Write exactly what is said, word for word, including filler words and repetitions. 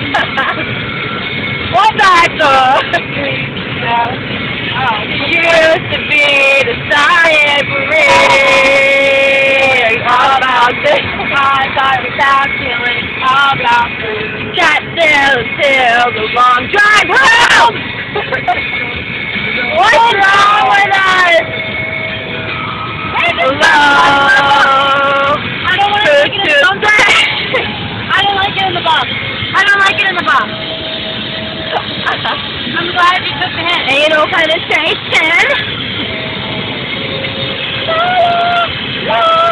What's that for? Used to be the science ring. All about this. I thought without killing. All about food. Got till till the long drive home. What's wrong with us? Hello. I don't want to take it in the box. I don't like it in the box. I don't like it in the box. I'm glad you took the hint. Anal penetration.